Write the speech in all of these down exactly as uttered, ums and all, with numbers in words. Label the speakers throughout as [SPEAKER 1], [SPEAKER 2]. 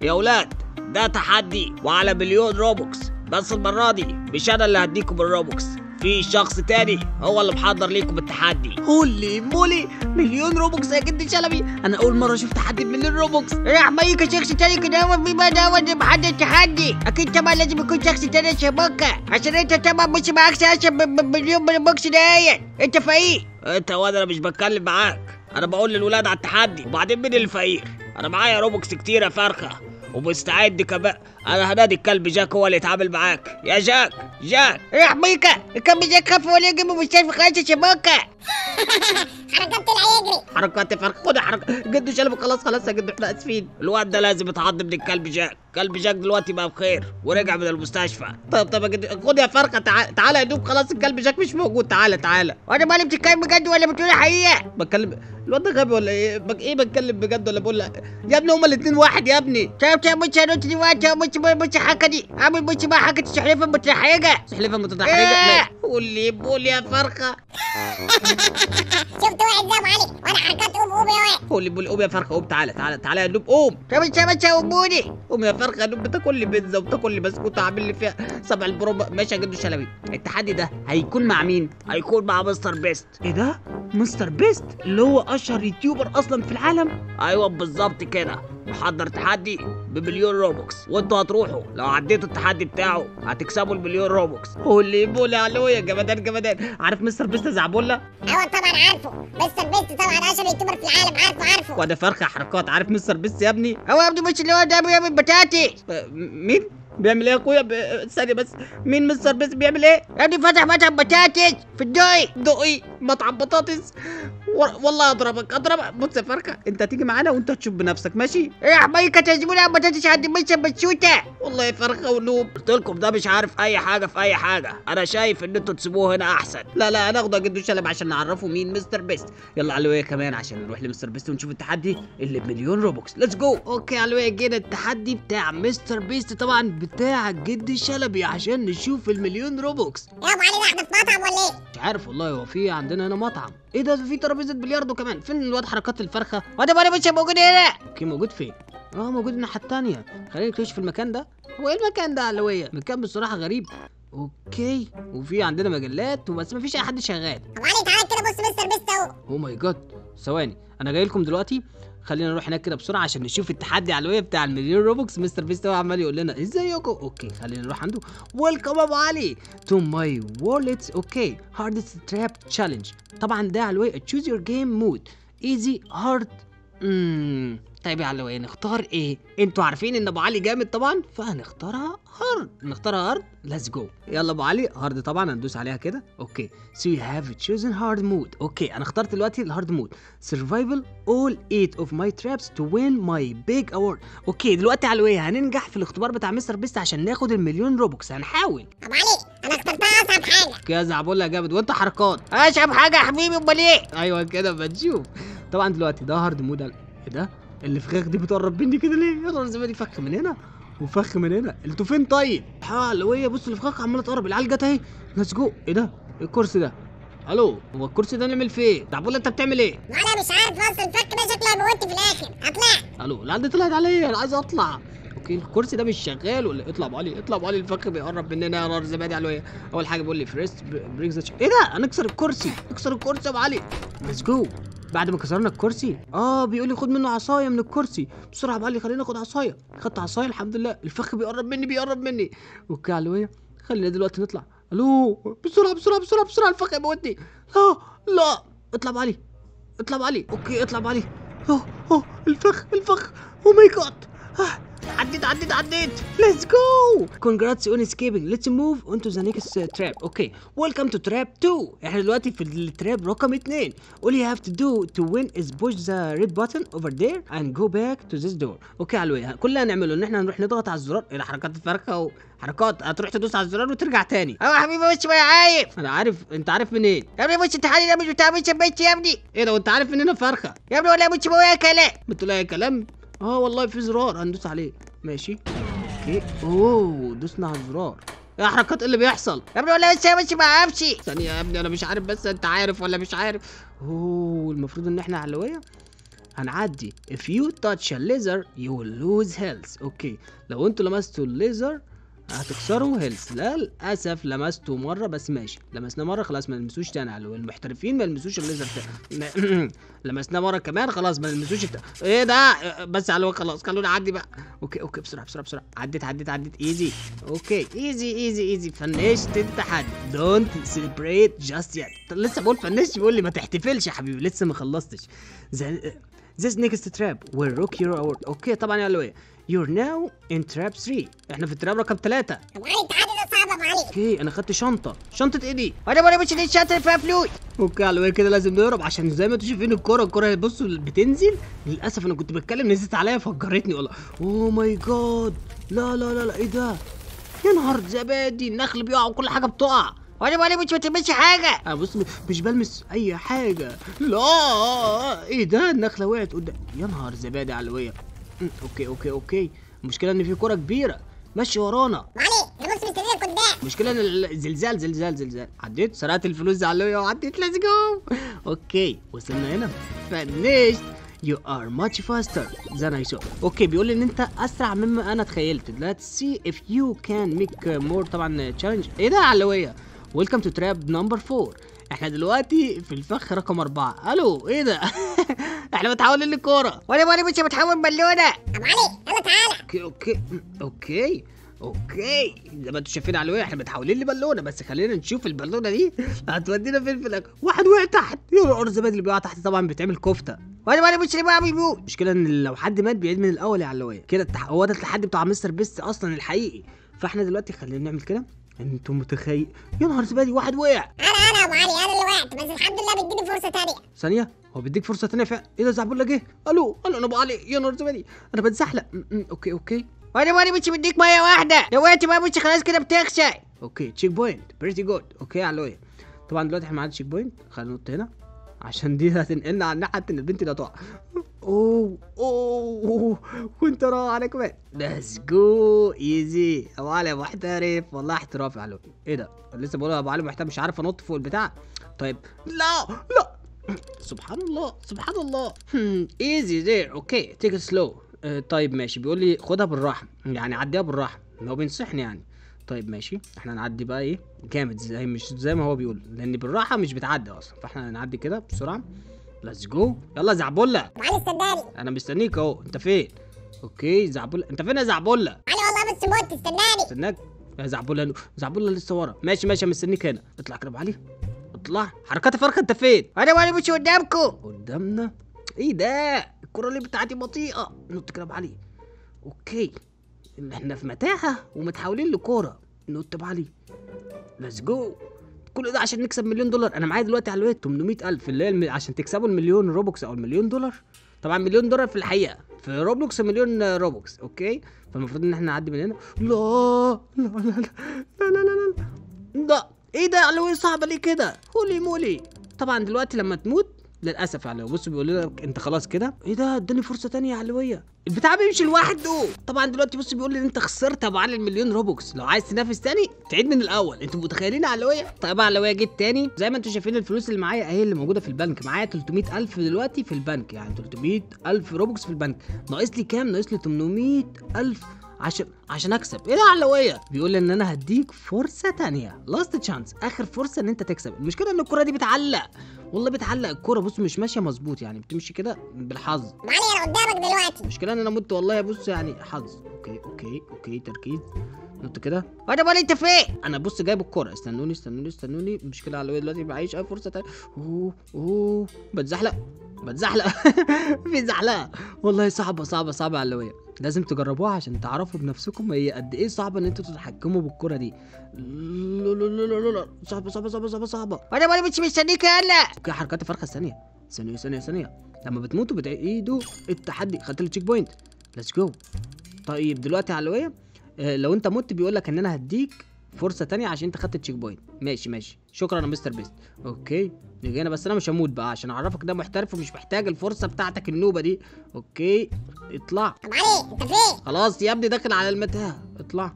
[SPEAKER 1] يا ولاد ده تحدي وعلى مليون روبوكس، بس المرة دي مش أنا اللي هديكم الروبوكس، في شخص تاني هو اللي محضر ليكم التحدي.
[SPEAKER 2] هولي مولي، مليون روبوكس يا جد شلبي، انا اول مره اشوف تحدي بمليون روبوكس.
[SPEAKER 3] يا حمايك شخص تاني كده هو في ماذا هو اللي محضر التحدي؟ اكيد طبعا لازم يكون شخص تاني شبكة، عشان انت طبعا مش معاك ساسة بمليون روبوكس دهيت. انت فقير.
[SPEAKER 1] انت واد انا مش بتكلم معاك، انا بقول للولاد على التحدي. وبعدين مين اللي فقير؟ انا معايا روبوكس كتير يا فرخة ومستعد كمان. انا هنادي الكلب جاك هو اللي يتعامل معاك. يا جاك جاك
[SPEAKER 3] يا حمايك كم جاك خف ولا يجيب مش شايف خالص شبكة.
[SPEAKER 4] حركات طلع يجري.
[SPEAKER 2] حركات يا فرخ، خد حركه جد شلبي. خلاص خلاص يا جد احنا اسفين.
[SPEAKER 1] الواد ده لازم يتعض من الكلب جاك. كلب جاك دلوقتي بقى بخير ورجع من المستشفى.
[SPEAKER 2] طيب طيب يا جد خد يا فرخه، تعال تعالى يا دوب. خلاص الكلب جاك مش موجود. تعالى تعالى.
[SPEAKER 3] وانا مالي بتتكلم بجد ولا بتقول حقيقة؟
[SPEAKER 2] بتكلم. الواد ده غبي ولا ايه؟ بك... ايه بتكلم بجد ولا بقول لك يا ابني هما الاثنين واحد يا ابني.
[SPEAKER 3] طيب طيب مش هنط دلوقتي مش مش حكا دي عامل مش مع حكا السحلفة المتحرجة.
[SPEAKER 2] سحلفه متدحرجه.
[SPEAKER 3] إيه؟
[SPEAKER 2] قول لي بقول يا فرخه.
[SPEAKER 4] شفت واحد زي ابو علي وانا حركات قوم قوم يا واد.
[SPEAKER 2] قول لي بقول قوم يا فرخه قوم. تعالى تعالى تعالى يا دوب قوم.
[SPEAKER 3] طب انت مش هوموني.
[SPEAKER 2] قوم يا فرخه يا دوب. بتاكل لي بيتزا وبتاكل لي بسكوت عامل لي فيها سبع البروبا. ماشي يا جدو شلبي. التحدي ده هيكون مع مين؟
[SPEAKER 1] هيكون مع مستر بيست.
[SPEAKER 2] ايه ده؟ مستر بيست اللي هو اشهر يوتيوبر اصلا في العالم.
[SPEAKER 1] ايوه بالظبط كده، محضر تحدي بمليون روبوكس وانتوا هتروحوا لو عديتوا التحدي بتاعه هتكسبوا المليون روبوكس.
[SPEAKER 2] قولي بولي علو يا جمدان جمدان. عارف مستر بيست زعبولة؟
[SPEAKER 4] ايوه طبعا عارفه، مستر بيست طبعا اشهر يوتيوبر في العالم. عارفه عارفه.
[SPEAKER 2] وده فرخه حركات. عارف مستر بيست يا ابني؟
[SPEAKER 3] هو يا ابني مش اللي هو ده بيعمل بتاتي.
[SPEAKER 2] آه، مين؟ بيعمل ايه يا اخويا؟ ب- ثانية بس. مين مستر بيست بيعمل ايه؟
[SPEAKER 3] يا ابني فتح مطعم بطاطس في الدقي.
[SPEAKER 2] دقي مطعم بطاطس. و- والله اضربك اضربك. بص يا فرخه انت هتيجي معانا وانت تشوف بنفسك ماشي؟
[SPEAKER 3] يا حمايك تعزموني على بطاطس عند مش بسوته.
[SPEAKER 2] والله يا فرخه ونوب.
[SPEAKER 1] قلت لكم ده مش عارف اي حاجه في اي حاجه. انا شايف ان انتوا تسيبوه هنا احسن.
[SPEAKER 2] لا لا هناخده يا جدو شلب عشان نعرفه مين مستر بيست. يلا علوية كمان عشان نروح لمستر بيست ونشوف التحدي اللي بمليون روبوكس. ليتس جو. اوكي علوية جينا التحدي بتاع مستر بيست طبعا بتاع جد شلبي عشان نشوف المليون روبوكس.
[SPEAKER 4] يا ابو علي ده احنا في مطعم ولا ايه؟
[SPEAKER 2] مش عارف والله. هو في عندنا هنا مطعم. ايه ده؟ في ترابيزه بلياردو كمان. فين الواد حركات الفرخه؟
[SPEAKER 3] وانا وانا مش موجود هنا.
[SPEAKER 2] اوكي موجود فين؟ اه موجود الناحيه التانيه. خلينا نكتشف المكان ده. هو ايه المكان ده يا علوية؟ مكان بصراحه غريب. اوكي وفي عندنا مجلات وبس مفيش اي حد شغال.
[SPEAKER 4] ابو علي تعالى كده بص مستر بيست اهو.
[SPEAKER 2] او ماي جاد. ثواني انا جاي لكم دلوقتي. خلينا نروح هناك كده بسرعه عشان نشوف التحدي علوية بتاع المليون روبوكس. مستر بيست هو عمال يقول لنا ازيكم. اوكي خلينا نروح عنده. ويلكم ابو علي تو ماي وورلدز. اوكي هاردست تراب تشالنج. طبعا ده علوية تشوز يور جيم مود ايزي هارد. امم طيب يا علوية نختار ايه؟ انتوا عارفين ان ابو علي جامد طبعا فهنختارها هارد. نختارها هارد. ليتس جو. يلا ابو علي هارد طبعا هندوس عليها كده. اوكي سو يو هاف تشوزن هارد مود. اوكي انا اخترت دلوقتي الهارد مود. سرفايفل اول eight اوف ماي ترابس تو وين ماي بيج اوورد. اوكي دلوقتي علوية هننجح في الاختبار بتاع مستر بيست عشان ناخد المليون روبوكس. هنحاول.
[SPEAKER 4] ابو علي انا اخترتها اصعب حاجه.
[SPEAKER 2] كده زعبولة جامد. وانت حركات.
[SPEAKER 3] اشرب حاجه يا حبيبي امال ايه؟
[SPEAKER 2] ايوه كده بنشوف. طبعا دلوقتي ده هارد مود. ايه ده؟ الفخاخ دي بتقرب مني كده ليه؟ يلا زماني فخ من هنا وفخ من هنا. انتوا فين طيب؟ حلوية بص الفخاخ عماله تقرب. العيال جت اهي. ليتس جو. ايه ده؟ الكرسي ده. الو هو الكرسي ده نعمل فيه ايه؟ دعبولة انت بتعمل ايه؟
[SPEAKER 4] انا مش عارف اصلا الفك ده شكله هيموتني في الاخر. اطلع.
[SPEAKER 2] الو العيال دي طلعت عليا. انا عايز اطلع. اوكي الكرسي ده مش شغال ولا اطلع ابو علي اطلع ابو علي. الفخ بيقرب مننا يا نار زبادي علوية. اول حاجه بيقول لي فريست بريكس. ايه ده؟ هنكسر الكرسي. نكسر الكرسي يا ابو علي. ليتس جو. بعد ما كسرنا الكرسي اه بيقول لي خد منه عصايه من الكرسي بسرعه. بقى لي خلينا ناخد عصايه. خدت عصايه الحمد لله. الفخ بيقرب مني بيقرب مني. اوكي يا علوية خلينا دلوقتي نطلع. الو بسرعه بسرعه بسرعه بسرعه. الفخ يموتني. لا لا اطلع يا علي اطلع يا علي. اوكي اطلع يا علي. اوه اوه الفخ الفخ. او ماي جاد. عديت عديت عديت. ليتس جو. كونجراتس اون اسكيبنج. ليتس موف اون تو ذا نيكست تراب. اوكي ويلكم تو تراب اتنين. احنا دلوقتي في التراب رقم اتنين. all you have to do to win is push the red button over there and go back to this door. اوكي علوية كل اللي هنعمله ان احنا هنروح نضغط على الزرار. الى حركات الفرخه وحركات هتروح تدوس على الزرار وترجع تاني.
[SPEAKER 3] ايوه يا حبيبي مش ما عارف.
[SPEAKER 2] انا عارف. انت عارف منين؟
[SPEAKER 3] يا ابني مش التحدي ده مش بتاع مش بيت يا ابني.
[SPEAKER 2] ايه ده وانت عارف ان انا فرخه؟
[SPEAKER 3] يا ابني ولا مش بقول كلام.
[SPEAKER 2] بتقول اي كلام؟ اه والله في زرار هندوس عليه. ماشي اوكي. اوه دوسنا على الزرار. ايه حركات اللي بيحصل؟
[SPEAKER 3] يا ابني ولا لسه مش ما اعرفش.
[SPEAKER 2] ثانية يا ابني انا مش عارف بس انت عارف ولا مش عارف؟ اوه المفروض ان احنا علوية هنعدي if you touch a laser you will lose health. اوكي لو انتوا لمستوا الليزر هتكسروا هيلث. للاسف لمسته مره بس ماشي، لمسناه مره خلاص ما نلمسوش تاني. على المحترفين ما يلمسوش الليزر تاني. لمسناه مره كمان خلاص ما نلمسوش الت... ايه ده بس على الوقت خلاص خلونا نعدي بقى. اوكي اوكي بسرعه بسرعه بسرعه. عديت عديت عديت ايزي. اوكي ايزي ايزي ايزي. فنشت التحدي. دونت سيلبريت جاست يت. لسه بقول فنشت بيقول لي ما تحتفلش يا حبيبي لسه ما خلصتش. This next trap will rock your world. اوكي طبعا يا لويا You're now in trap ثلاثة. احنا في التراب رقم ثلاثة.
[SPEAKER 4] ابو علي التحدي ده صعب ابو علي.
[SPEAKER 2] اوكي انا خدت شنطة. شنطة ايه دي؟
[SPEAKER 3] وانا وانا مش دي الشنطه اللي فيها فلوس.
[SPEAKER 2] اوكي على كده لازم نهرب عشان زي ما انتوا شايفين الكورة الكورة بصوا بتنزل. للأسف انا كنت بتكلم نزلت عليا فجرتني والله. اوه ماي جاد. لا لا لا لا ايه ده؟ يا نهار زبادي النخل بيقع وكل حاجة بتقع.
[SPEAKER 3] وانا وانا مش بتلمسش حاجه.
[SPEAKER 2] انا بص مش بلمس اي حاجة. لا ايه ده النخلة وقعت قدام. يا نهار زبادي علوية. اوكي اوكي اوكي. المشكلة ان في كورة كبيرة ماشي ورانا.
[SPEAKER 4] ابو علي انا بص مستنيك قدام.
[SPEAKER 2] المشكلة ان الزلزال زلزال زلزال. عديت سرقت الفلوس علوية وعديت ليتس جو. اوكي وصلنا هنا. فنشت. You are much faster than I saw. اوكي بيقول لي ان انت اسرع مما انا تخيلت. Let's see if you can make more طبعا تشالنج. ايه ده يا علوية؟ Welcome to trap number four. احنا دلوقتي في الفخ رقم أربعة. الو ايه ده؟ احنا متحولين للكورة.
[SPEAKER 3] وانا وانا مش بتحول بالونه.
[SPEAKER 4] ابو علي يلا تعالى.
[SPEAKER 2] اوكي اوكي اوكي اوكي زي ما انتوا شايفين على احنا متحولين لبالونه. بس خلينا نشوف البالونه دي هتودينا فين في الاخر. واحد وقع تحت. يا نهار زبادي اللي بيقع تحت طبعا بيتعمل كفته.
[SPEAKER 3] وانا وانا مش اللي بقى بيموت.
[SPEAKER 2] المشكله ان لو حد مات بيعيد من الاول يا علوية كده. التح... هو ده التحدي بتاع مستر بيست اصلا الحقيقي. فاحنا دلوقتي خلينا نعمل كده. انتوا متخيل يا نهار زبادي واحد وقع.
[SPEAKER 4] انا انا يا ابو علي انا اللي وقعت بس الحمد لله بيديني فرصه ثانيه.
[SPEAKER 2] ثانيه هو بيديك فرصه ثانيه فعلا. ايه ده زعبولة جه. الو الو انا ابو علي. يا نهار زبادي انا بتزحلق. م- م- اوكي اوكي
[SPEAKER 3] وانا وانا مش بديك ميه واحده. لو وقعت بقى مش خلاص كده بتخسر.
[SPEAKER 2] اوكي تشيك بوينت بريتي جود. اوكي يا علوية طبعا دلوقتي احنا معانا تشيك بوينت. خلينا ننط هنا عشان دي هتنقلنا على الناحيه ان البنت اللي هتقع. اوه اوه وانت راح على كمان. ليتس جو ايزي. ابو علي محترف والله احتراف يا علوية. ايه ده لسه بقول ابو علي محترف مش عارف انط فوق البتاع. طيب لا لا سبحان الله سبحان الله. ايزي زير. اوكي تيك سلو. طيب ماشي بيقول لي خدها بالراحه يعني عديها بالراحه. هو بينصحني يعني. طيب ماشي احنا نعدي بقى ايه جامد زي مش زي ما هو بيقول لان بالراحه مش بتعدي اصلا. فاحنا هنعدي كده بسرعه. ليتس جو يلا زعبولة.
[SPEAKER 4] ابو علي استناني.
[SPEAKER 2] انا مستنيك اهو. انت فين؟ اوكي زعبولة انت فين يا زعبولة؟
[SPEAKER 4] علي والله بس موت استناني.
[SPEAKER 2] استناك يا زعبولة. زعبولة لسه ورا. ماشي ماشي مستنيك هنا. اطلع كده ابو علي اطلع. حركات فرخه انت فين؟
[SPEAKER 3] وانا وانا مش قدامكم.
[SPEAKER 2] قدامنا ايه ده؟ الكرة اللي بتاعتي بطيئة. نط كده ابو علي. اوكي احنا في متاهة ومتحولين لكورة. نط ابو علي. ليتس جو. كل ده عشان نكسب مليون دولار. انا معايا دلوقتي على الوقت ثمانمية ألف اللي هي الم... عشان تكسبوا المليون روبوكس او المليون دولار. طبعا مليون دولار في الحقيقة في روبلوكس مليون روبوكس. اوكي فالمفروض ان احنا نعدي من هنا. لا لا لا لا لا لا لا لا ده ايه ده علوية صعبة ليه كده؟ هولي مولي. طبعا دلوقتي لما تموت للاسف علوية بص بيقول لك انت خلاص كده. ايه ده اداني فرصه ثانيه يا علوية. البتاع بيمشي لوحده. طبعا دلوقتي بص بيقول لي ان انت خسرت ابو علي المليون روبوكس. لو عايز تنافس تاني تعيد من الاول. انتوا متخيلين يا علوية؟ طيب يا علوية جيت تاني زي ما انتوا شايفين الفلوس اللي معايا اهي اللي موجوده في البنك. معايا ثلاثمية ألف دلوقتي في البنك يعني ثلاثمية ألف روبوكس في البنك. ناقص لي كام؟ ناقص لي ثمانمية ألف عشان عشان اكسب. ايه ده علوية؟ بيقول لي ان انا هديك فرصه تانية لاست تشانس اخر فرصه ان انت تكسب. المشكله ان الكره دي بتعلق والله بتعلق. الكره بص مش ماشيه مظبوط يعني بتمشي كده بالحظ.
[SPEAKER 4] ابو علي انا قدامك دلوقتي.
[SPEAKER 2] المشكله ان انا مت والله بص يعني حظ. اوكي اوكي اوكي تركيز. نط كده.
[SPEAKER 3] وانا وانا انت فين؟
[SPEAKER 2] انا بص جايب الكره. استنوني استنوني استنوني. المشكله على دلوقتي بعيش اي فرصه تانية. اوه اوه بتزحلق بتزحلق. في زحلقه والله صعبه صعبه صعبه على اللوية. لازم تجربوها عشان تعرفوا بنفسكم هي قد ايه صعبه ان انتوا تتحكموا بالكره دي. لا لا لا لا لا صعبه صعبه صعبه صعبه صعبه.
[SPEAKER 3] وانا وانا مش مستنيك يلا.
[SPEAKER 2] اوكي حركات الفرخه ثانيه ثانيه ثانيه ثانيه. لما بتموتوا بتعيدوا التحدي. خدت التشيك بوينت. ليتس جو. طيب دلوقتي على اللوية آه لو انت مت بيقول لك ان انا هديك فرصه تانية عشان انت خدت التشيك بوينت. ماشي ماشي شكرا يا مستر بيست. اوكي نيجي هنا بس انا مش هموت بقى عشان اعرفك ده محترف ومش محتاج الفرصه بتاعتك النوبه دي. اوكي اطلع.
[SPEAKER 4] ابو علي انت فين؟
[SPEAKER 2] خلاص يا ابني داخل على المتاهه. اطلع.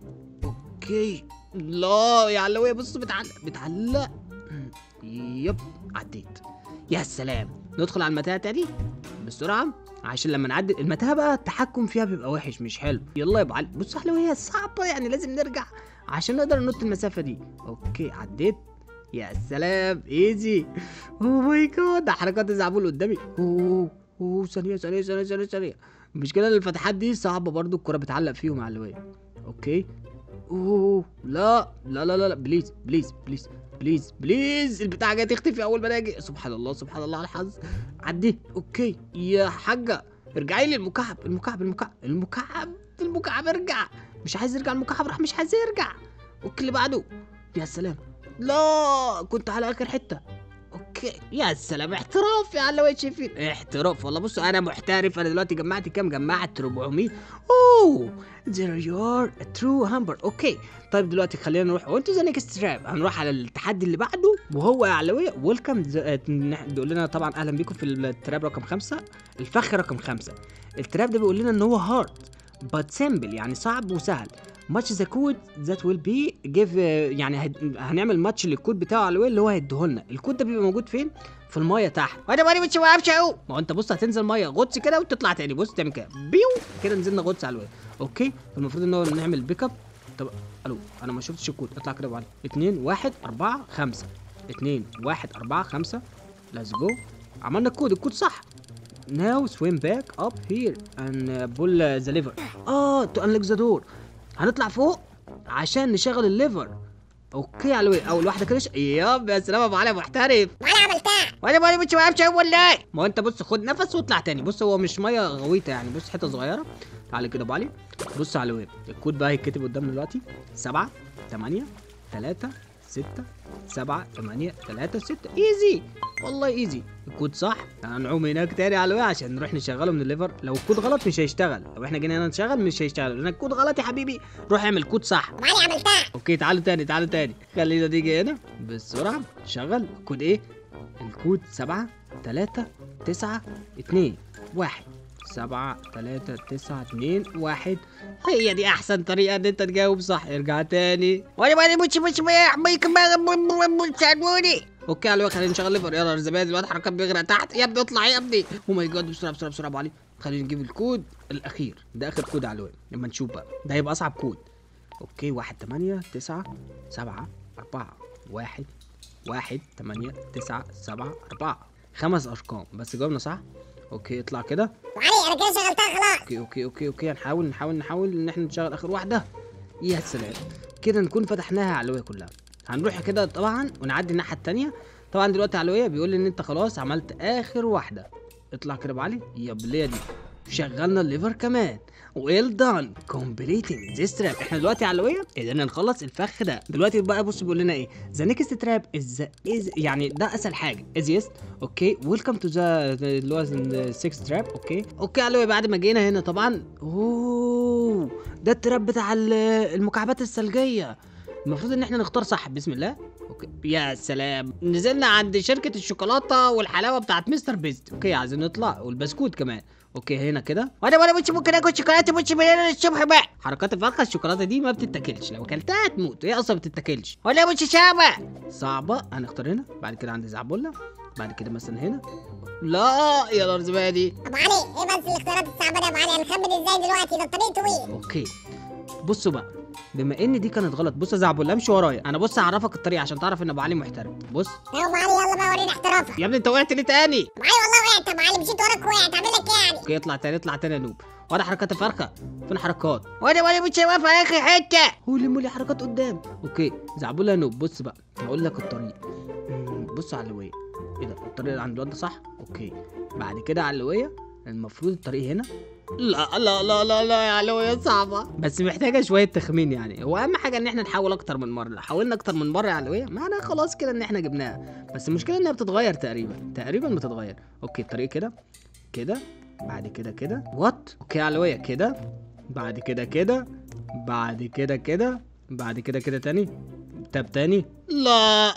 [SPEAKER 2] اوكي لا يا علوية بص بتعلق بتعلق. يب عديت. يا سلام. ندخل على المتاهه تاني بسرعه عشان لما نعدي المتاهه بقى التحكم فيها بيبقى وحش مش حلو. يلا يا ابو علي بص يا حلوه هي صعبه يعني لازم نرجع عشان نقدر ننط المسافه دي. اوكي عديت. يا سلام ايزي. اوه ماي جاد ده حركات الزعبول قدامي. اوه اوه ثانيه ثانيه ثانيه ثانيه ثانيه. المشكله ان الفتحات دي صعبه برضو الكره بتعلق فيهم على الواد. اوكي. اوه لا لا لا لا بليز بليز بليز بليز بليز البتاعه جايه تختفي اول ما اجي. سبحان الله سبحان الله على الحظ. عدي. اوكي يا حاجه ارجعي لي المكعب المكعب المكعب المكعب المكعب ارجع. مش عايز يرجع المكعب راح مش عايز يرجع. اوكي اللي بعده. يا سلام لا كنت على اخر حته. اوكي يا سلام احتراف يا علوي شايفين احتراف والله. بصوا انا محترف. انا دلوقتي جمعت كام؟ جمعت أربعمية. اوه there you are a true humber. اوكي طيب دلوقتي خلينا نروح وانتو ذا نيكست تراب. هنروح على التحدي اللي بعده وهو يا علوية ويلكم. بيقول لنا طبعا اهلا بيكم في التراب رقم خمسة الفخ رقم خمسة. التراب ده بيقول لنا ان هو هارد but simple يعني صعب وسهل. ماتش ذا كود ذات ويل بي جيف يعني هد... هنعمل ماتش للكود بتاعه على اللي هو هيديهولنا. الكود ده بيبقى موجود فين؟ في المايه تحت.
[SPEAKER 3] وانا ماني مش بعرفش اعوم.
[SPEAKER 2] ما هو انت بص هتنزل ميه غطس كده وتطلع تاني. بص تعمل كده بيو كده نزلنا غطس على الواد. اوكي المفروض ان هو نعمل بيك اب. طب الو انا ما شفتش الكود. اطلع كده وعلي اتنين واحد أربعة خمسة اتنين واحد أربعة خمسة. ليتس جو. عملنا الكود. الكود صح. Now swim back up here and pull the lever. اه to unlock the door. هنطلع فوق عشان نشغل الليفر. اوكي على الوي اول واحده كده. ياب يا سلام ابو علي محترف.
[SPEAKER 4] وانا عملتها.
[SPEAKER 3] وانا ماني مش بعرفش اعوم والله.
[SPEAKER 2] ما هو انت بص خد نفس واطلع تاني. بص هو مش ميه غويطه يعني. بص حته صغيره. تعالى كده ابو علي بص على الوي. الكود بقى هيتكتب قدامنا دلوقتي سبعة تمانية تلاتة ستة سبعة تمانية تلاتة ستة. ايزي والله ايزي. الكود صح. هنعوم هناك تاني على الوي عشان نروح نشغله من الليفر. لو الكود غلط مش هيشتغل. لو احنا جينا هنا نشغل مش هيشتغل لان الكود غلط يا حبيبي. روح اعمل كود صح.
[SPEAKER 4] وانا عملتها.
[SPEAKER 2] اوكي تعالوا تاني تعالوا تاني. خلينا نيجي هنا بسرعه. شغل الكود ايه؟ الكود سبعة تلاتة تسعة اتنين واحد. سبعة تلاتة تسعة اتنين واحد. هي دي احسن طريقه ان انت تجاوب صح. ارجع تاني.
[SPEAKER 3] وانا ماني مش مش ما كمان ساعدوني.
[SPEAKER 2] اوكي على الوقت خلينا نشغل ليفر. يلا الزبادي الواد حركات بيغرق تحت. يا ابني اطلع يا ابني. او ماي جاد بسرعه بسرعه بسرعه ابو علي. خلينا نجيب الكود الاخير. ده اخر كود على الوقت لما نشوف بقى. ده هيبقى اصعب كود. اوكي واحد تمانية تسعة سبعة أربعة واحد واحد تمانية تسعة سبعة أربعة. خمس ارقام بس جاوبنا صح. اوكي اطلع كده.
[SPEAKER 4] وعلي انا كده شغلتها خلاص.
[SPEAKER 2] اوكي اوكي اوكي اوكي هنحاول نحاول نحاول ان احنا نشغل اخر واحده. يا سلام كده نكون فتحناها علويه كلها. هنروح كده طبعا ونعدي الناحيه الثانيه. طبعا دلوقتي علويه بيقول لي ان انت خلاص عملت اخر واحده. اطلع كده ابو علي. يا بليه دي شغلنا الليفر كمان. ويل دان كومبليتنج ذيس تراب. احنا دلوقتي علويه قدرنا نخلص الفخ ده. دلوقتي بقى بص بيقول لنا ايه؟ ذا نيكست تراب از از يعني ده اسهل حاجه از يس. اوكي ويلكم تو ذا اللي هو ستة تراب. اوكي اوكي علويه بعد ما جينا هنا طبعا. اوه ده التراب بتاع المكعبات الثلجيه. المفروض ان احنا نختار صح. بسم الله. اوكي يا سلام نزلنا عند شركه الشوكولاته والحلاوه بتاعت مستر بيست. اوكي عايزين نطلع والبسكوت كمان. اوكي هنا كده.
[SPEAKER 3] وانا وانا مش ممكن اكل شوكولاته مش من هنا للصبح بقى.
[SPEAKER 2] حركات الفرخه الشوكولاته دي ما بتتاكلش. لو اكلتها هتموت. هي اصلا ما بتتاكلش.
[SPEAKER 3] ولا مش صعبه.
[SPEAKER 2] صعبه. هنختار هنا. بعد كده عند زعبله. بعد كده مثلا هنا. لا يا نار زبادي.
[SPEAKER 4] ابو علي ايه بس الاختيارات الصعبه دي يا ابو علي؟ هنخمن ازاي دلوقتي؟ ده الطريق طويل.
[SPEAKER 2] اوكي بصوا بقى بما ان دي كانت غلط. بص يا زعبله امشي ورايا. انا بص هعرفك الطريق عشان تعرف ان ابو علي محترف. بص
[SPEAKER 4] يا ابو علي يلا بقى وريني احترافك.
[SPEAKER 2] يا ابني انت وقعت ليه تاني؟
[SPEAKER 4] ابو علي والله وقعت. ابو علي مشيت وراك وقعت. اعمل لك ايه يعني؟
[SPEAKER 2] اوكي اطلع تاني اطلع تاني يا نوب. ولا حركات الفرخه فين حركات؟
[SPEAKER 3] وانا وانا مش واقف على اخر حته.
[SPEAKER 2] هو لموا لي حركات قدام. اوكي زعبله يا نوب بص بقى هقول لك الطريق. بص على اللويه. ايه ده الطريق اللي عند الواد ده صح؟ اوكي بعد كده على اللويه المفروض الطريق هنا. لا لا لا لا لا يا علوية صعبة بس محتاجة شوية تخمين يعني. هو أهم حاجة إن إحنا نحاول أكتر من مرة. لو حاولنا أكتر من مرة يا علوية معناها خلاص كده إن إحنا جبناها. بس المشكلة إنها بتتغير تقريبا تقريبا بتتغير. أوكي الطريق كده كده بعد كده كده وات. أوكي يا علوية كده بعد كده كده بعد كده كده بعد كده كده تاني. طب تاني لا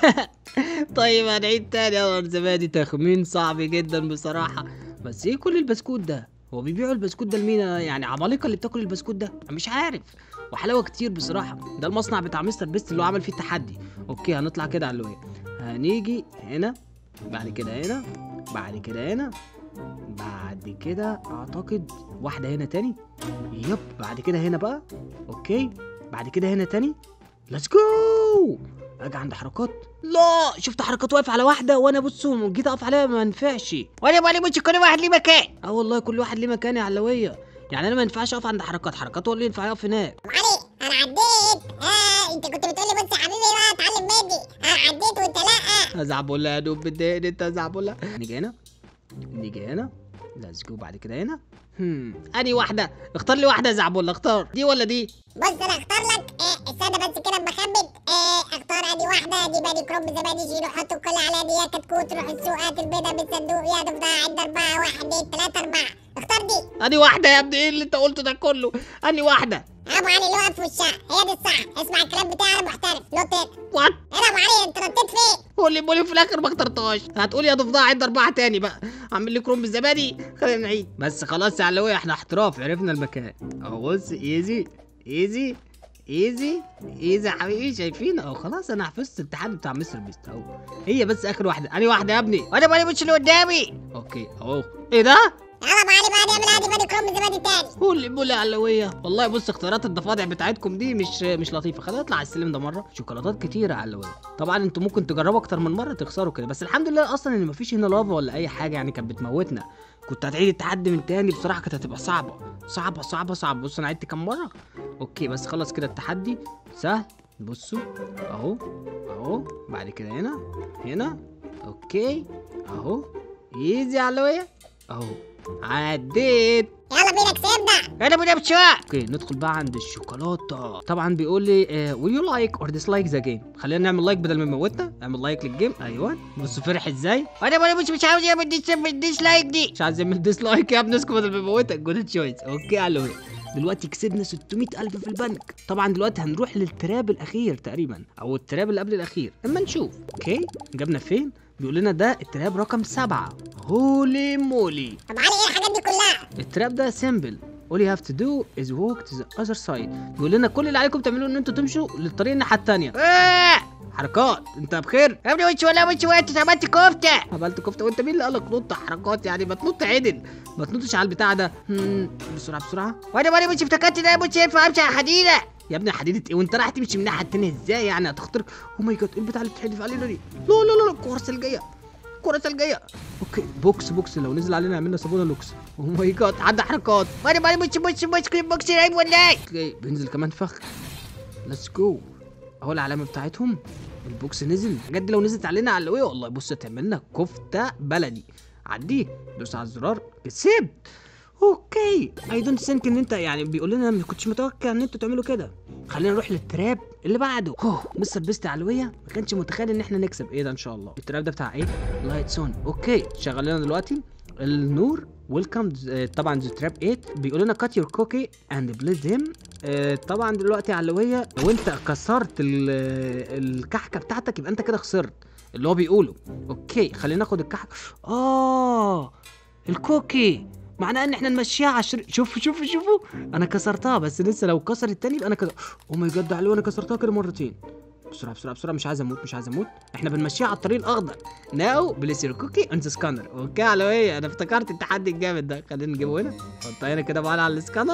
[SPEAKER 2] طيب هنعيد تاني يا زبادي. تخمين صعب جدا بصراحة. بس ايه كل البسكوت ده؟ هو بيبيعوا البسكوت ده لمين يعني؟ عمالقه اللي بتاكل البسكوت ده؟ مش عارف. وحلاوه كتير بصراحه. ده المصنع بتاع مستر بيست اللي هو عمل فيه التحدي. اوكي هنطلع كده على اللويه. هنيجي هنا بعد كده هنا بعد كده هنا بعد كده اعتقد واحده هنا تاني. يب بعد كده هنا بقى. اوكي بعد كده هنا تاني. ليتس جو. اجي عند حركات. لا شفت حركات واقف على واحده وانا بصوا جيت اقف عليها ما ينفعش.
[SPEAKER 3] وانا مالي مش كل واحد ليه مكان.
[SPEAKER 2] اه والله كل واحد ليه مكان يا علويه. يعني انا ما ينفعش اقف عند حركات حركات هو اللي ينفع يقف هناك.
[SPEAKER 4] ابو علي انا عديت. اه انت كنت بتقولي بص يا حبيبي بقى اتعلم مني. انا عديت وانت لا.
[SPEAKER 2] ازعبولة يا دوب بتضايقني انت ازعبولة. نيجي هنا نيجي هنا. ليتس جو. بعد كده هنا. هم اني واحده اختار لي واحده يا زعبولة. اختار دي ولا دي؟
[SPEAKER 4] بص انا اختار لك آه استنى بس كده بخبط. آه اختار ادي واحده دي بادي كروب زبادي شيلوا حطوا الكل على دي يا كتكوت روحوا السوق هات البيضه بالصندوق يا ضفدع عد اربعه واحد اتنين تلاته اربعه. اختار دي.
[SPEAKER 2] اني واحده يا ابني. ايه اللي انت قلته ده كله؟ اني واحده.
[SPEAKER 4] ابو علي اللي واقف في الشارع هي دي الصح. اسمع الكلام بتاعي انا محترف. نط هنا.
[SPEAKER 2] وات
[SPEAKER 4] ايه ابو علي انت نطيت فين؟
[SPEAKER 2] قول لي بولي في الاخر ما اخترتهاش. هتقول يا ضفدع عد اربعه تاني بقى. اعمل لي كروم بالزبادي. خلينا نعيد بس خلاص يا علوية احنا احتراف عرفنا المكان. اهو بص ايزي ايزي ايزي ايزي يا حبيبي. شايفين اهو خلاص انا حفظت التحدي بتاع مستر بيست اهو. هي بس اخر واحده. اني واحده يا ابني.
[SPEAKER 3] وانا مالي مش اللي قدامي.
[SPEAKER 2] اوكي اهو. ايه ده؟
[SPEAKER 4] يلا ابو علي بقى نعمل ادي بادي كروب زبادي تاني.
[SPEAKER 2] قول لي بولي علوية. والله بص اختيارات الضفادع بتاعتكم دي مش مش لطيفه. خلينا نطلع على السلم ده مره. شوكولاتات كتيره علوية. طبعا انتوا ممكن تجربوا اكتر من مره تخسروا كده بس الحمد لله اصلا ان مفيش هنا لافا ولا اي حاجه يعني كانت بتموتنا. كنت هتعيد التحدي من تاني بصراحه كانت هتبقى صعبه صعبه صعبه صعبه. بص انا عدت كام مره. اوكي بس خلص كده التحدي سهل. بصوا اهو اهو. بعد كده هنا هنا. اوكي اهو. ايزي علوية اهو. عديت.
[SPEAKER 4] يلا بينا كسبنا.
[SPEAKER 3] انا بنام شويه.
[SPEAKER 2] اوكي ندخل بقى عند الشوكولاته. طبعا بيقول لي ويل يو لايك اور ديسلايك ذا جيم. خلينا نعمل لايك بدل ما يموتنا. نعمل لايك للجيم. ايوه بصوا فرح ازاي.
[SPEAKER 3] وانا مالي مش مش عاوز يعمل ديس ديسلايك دي.
[SPEAKER 2] مش عايز يعمل ديسلايك يا ابني اسكت بدل ما يموتك. جود تشويس. اوكي على دلوقتي كسبنا ستمية ألف في البنك. طبعا دلوقتي هنروح للتراب الاخير تقريبا او التراب اللي قبل الاخير اما نشوف. اوكي جبنا فين؟ بيقول لنا ده التراب رقم سبعة. هولي مولي.
[SPEAKER 4] طب علي ايه الحاجات دي كلها؟
[SPEAKER 2] التراب ده سيمبل. all you have to do is walk to the other side. بيقول لنا كل اللي عليكم تعملوه ان انتوا تمشوا للطريق الناحيه الثانيه.
[SPEAKER 3] آه!
[SPEAKER 2] حركات انت بخير؟
[SPEAKER 3] يا ابني وش ولا وش وانت عملت كفته.
[SPEAKER 2] عملت كفته وانت مين اللي قالك نط حركات يعني؟ ما تنط عدل ما تنطش على البتاع ده. هم، بسرعه بسرعه.
[SPEAKER 3] وانا مالي مش افتكرت ان انا مش ينفع امشي على حديده.
[SPEAKER 2] يا ابني حديده ايه وانت رايح تمشي من الناحيه الثانيه ازاي يعني؟ هتخترق. او ماي جاد ايه البتاع اللي بتحدف علينا دي؟ لا لا لا الكره الثلجيه الكره الثلجيه. اوكي بوكس بوكس لو نزل علينا يعملنا صابونه لوكس. او ماي جاد عدى حركات.
[SPEAKER 3] وانا مالي مش مش مش كريم بوكس رايب ولا ايه؟
[SPEAKER 2] اوكي بينزل كمان فخ. ليتس جو. اهو العلامه بتاعتهم. البوكس نزل. الحاجات دي لو نزلت علينا على القويه والله بص تعملنا كفته بلدي. عديه دوس على الزرار كسبت. اوكي اي دونت ثينك ان انت يعني بيقول لنا ما كنتش متوقع ان انتوا تعملوا كده. خلينا نروح للتراب اللي بعده. اوه مستر بيست علويه ما كانش متخيل ان احنا نكسب. ايه ده ان شاء الله؟ التراب ده بتاع ايه؟ لايتس اون. اوكي شغل لنا دلوقتي النور. ويلكم طبعا ذا تراب ثمانية. بيقول لنا كات يور كوكي اند بليز هيم. طبعا دلوقتي علويه لو انت كسرت الكحكه بتاعتك يبقى انت كده خسرت اللي هو بيقوله. اوكي خلينا ناخد الكحكه. اه الكوكي معناه ان احنا نمشيها عشر. شوفوا شوفوا شوفوا انا كسرتها بس لسه لو كسر التاني يبقى انا كده. او ماي جاد علوي انا كسرتها كده مرتين. بسرعه بسرعه بسرعه مش عايز اموت مش عايز اموت. احنا بنمشيها على الطريق الاخضر. ناو بليس يور كوكي اون ذا سكانر. اوكي علوي انا افتكرت التحدي الجامد ده. خلينا نجيبه هنا نحطها هنا كده معانا على السكانر.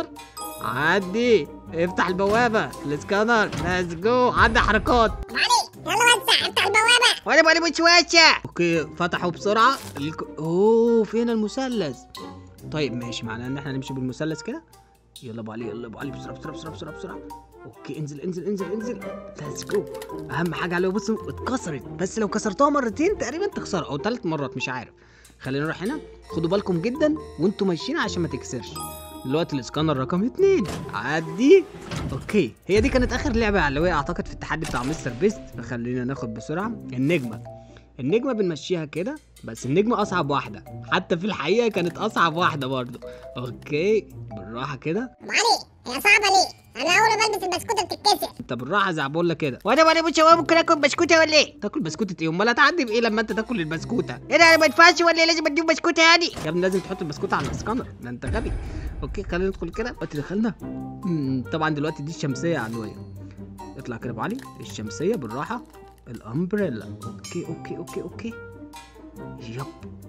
[SPEAKER 2] عدي افتح البوابه السكانر. ليتس جو. عدى حركات.
[SPEAKER 4] علي يلا وسع افتح البوابه.
[SPEAKER 3] وانا مالي مش واسع.
[SPEAKER 2] اوكي فتحوا بسرعه. الك... اوه فين المثلث؟ طيب ماشي معناه ان احنا نمشي بالمثلث كده. يلا ابو علي يلا ابو علي بسرعه بسرعه بسرعه بسرعه بسرعه. اوكي انزل انزل انزل انزل. ليتس جو. اهم حاجه عليه بصوا اتكسرت بس لو كسرتوها مرتين تقريبا تخسر او ثلاث مرات مش عارف. خلينا نروح هنا. خدوا بالكم جدا وانتوا ماشيين عشان ما تكسرش. دلوقتي الاسكانر رقم اتنين. عدي. اوكي هي دي كانت اخر لعبه علويه اعتقد في التحدي بتاع مستر بيست. فخلينا ناخد بسرعه النجمه. النجمه بنمشيها كده بس النجمه اصعب واحده حتى في الحقيقه كانت اصعب واحده برضه. اوكي بالراحه كده.
[SPEAKER 4] ابو علي هي صعبه ليه؟ انا اول ما بلبس البسكوته بتتكسر.
[SPEAKER 2] انت بالراحه زعبولة كده.
[SPEAKER 3] وانا مالي مش هو ممكن اكل بسكوته ولا ايه؟
[SPEAKER 2] تاكل بسكوته ايه؟ امال هتعدي بايه لما انت تاكل البسكوته؟
[SPEAKER 3] ايه ده انا ما ينفعش ولا ايه؟ لازم اديهم بسكوته يعني؟
[SPEAKER 2] يا ابني لازم تحط البسكوته على الاسكانر ده انت غبي. اوكي خلينا ندخل كده. دلوقتي دخلنا. امم طبعا دلوقتي دي الشمسيه علويه. اطلع كده ابو علي. الشمسيه بالراحه. الامبريلا. اوكي اوكي اوكي اوكي. يب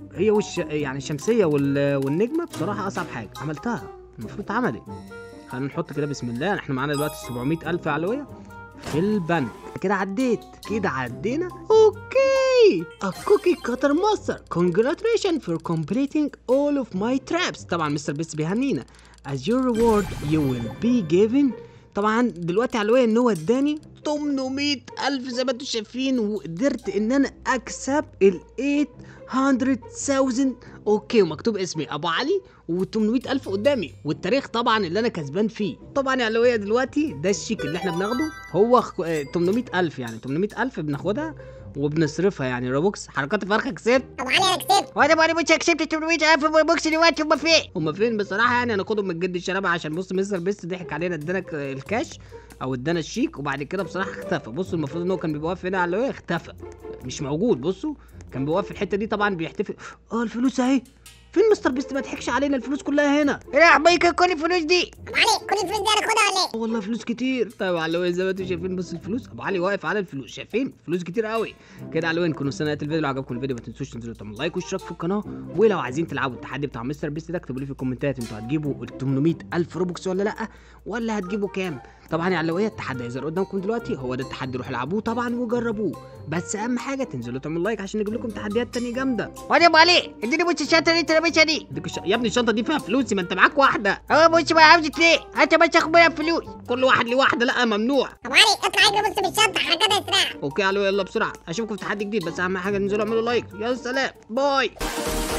[SPEAKER 2] هي والش يعني الشمسيه وال... والنجمه بصراحه اصعب حاجه عملتها، المفروض اتعملت. خلينا نحط كده بسم الله. احنا معانا دلوقتي سبعمية الف علويه في البنك. كده عديت، كده عدينا. اوكي a cookie cutter master congratulations for completing all of my traps. طبعا مستر بيست بيهنينا. as your reward you will be given. طبعا دلوقتي علوية ان هو اداني تمنمية الف زي ما انتم شايفين، وقدرت ان انا اكسب ال تمنمية الف. اوكي ومكتوب اسمي ابو علي و800 الف قدامي والتاريخ طبعا اللي انا كسبان فيه. طبعا يا علوية دلوقتي ده الشيك اللي احنا بناخده هو تمنمية الف، يعني تمنمية الف بناخدها وبنصرفها يعني روبوكس. حركات فرخه كسبت.
[SPEAKER 4] ابو علي انا كسبت.
[SPEAKER 3] وانا ابو علي مش كسبت تمنمية الف روبوكس دلوقتي. هما فين؟
[SPEAKER 2] هما فين بصراحه؟ يعني انا اخدهم من جد الشنبه عشان بص مستر بيست ضحك علينا، ادانا الكاش او ادانا الشيك وبعد كده بصراحه اختفى. بصوا المفروض ان هو كان بيبقى واقف هنا على اللي اختفى مش موجود. بصوا كان بيوقف في الحته دي طبعا بيحتفل. اه الفلوس اهي. فين مستر بيست؟ ما تضحكش علينا، الفلوس كلها هنا.
[SPEAKER 3] ايه يا حبايبي كل الفلوس دي؟
[SPEAKER 4] ابو علي كل الفلوس دي انا اخدها ولا ايه؟
[SPEAKER 2] والله فلوس كتير. طيب يا علوين زي ما انتم شايفين بص الفلوس، ابو علي واقف على الفلوس، شايفين فلوس كتير قوي كده. يا علوين كنتوا سنة الفيديو، لو عجبكم الفيديو ما تنسوش تنزلوا تعملوا لايك واشتراك في القناه، ولو عايزين تلعبوا التحدي بتاع مستر بيست ده اكتبوا لي في الكومنتات انتوا هتجيبوا ال تمنمية الف روبوكس ولا لا، ولا هتجيبوا كام. طبعا يا علوية التحدي هيظهر قدامكم دلوقتي، هو ده التحدي، روحوا العبوه طبعا وجربوه، بس اهم حاجه تنزلوا تعملوا لايك عشان نجيب لكم تحديات تانية جامده.
[SPEAKER 3] وانا ابو علي اديني بص الشنطه اللي انت لابسها دي.
[SPEAKER 2] اديك الش... يا ابني الشنطه دي فيها فلوسي، ما انت معاك واحده.
[SPEAKER 3] اه بص ما عاوزة ليه؟ انت بس تاخد منها فلوس.
[SPEAKER 2] كل واحد ليه واحده، لا ممنوع.
[SPEAKER 4] ابو علي اطلع اجري بص بالشنطه حركاتها اسرع.
[SPEAKER 2] اوكي يا علوية يلا بسرعه، اشوفكم في تحدي جديد، بس اهم حاجه تنزلوا اعملوا لايك. يا سلام باي.